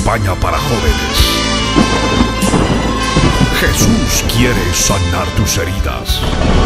Campaña para jóvenes. Jesús quiere sanar tus heridas.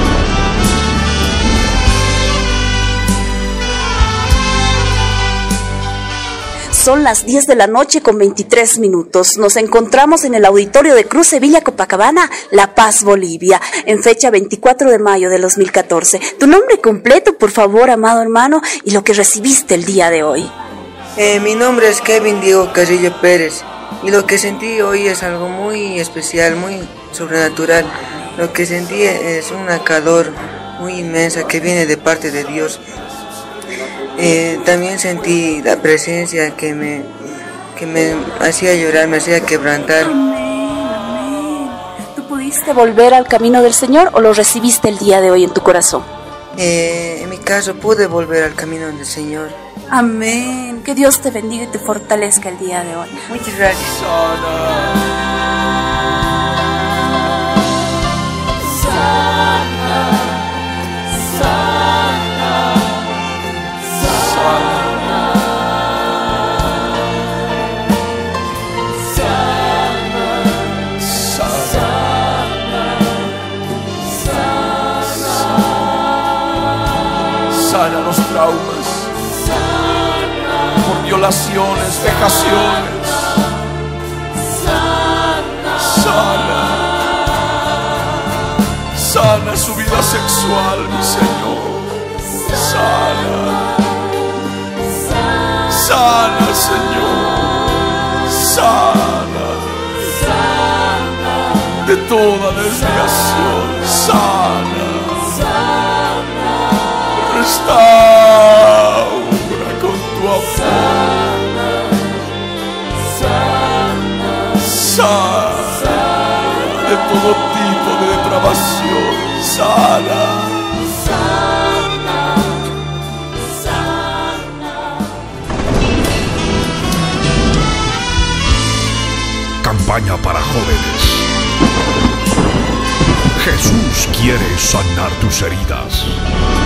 Son las 10 de la noche con 23 minutos. Nos encontramos en el auditorio de Cruz Sevilla Copacabana, La Paz, Bolivia, en fecha 24 de mayo de 2014. Tu nombre completo, por favor, amado hermano, y lo que recibiste el día de hoy. Mi nombre es Kevin Diego Carrillo Pérez y lo que sentí hoy es algo muy especial, muy sobrenatural. Lo que sentí es una calor muy inmensa que viene de parte de Dios. También sentí la presencia que me hacía llorar, me hacía quebrantar. Amén, amén. ¿Tú pudiste volver al camino del Señor o lo recibiste el día de hoy en tu corazón? En mi caso pude volver al camino del Señor. Amén. Que Dios te bendiga y te fortalezca el día de hoy. Muchas gracias. Sana los traumas por violaciones, vejaciones. Sana su vida sexual, mi Señor. Sana, Señor. Sana de toda desviación. Sana. Restaura con tu amor. Sana de todo tipo de depravación. Sana. Campaña para jóvenes. Jesús quiere sanar tus heridas.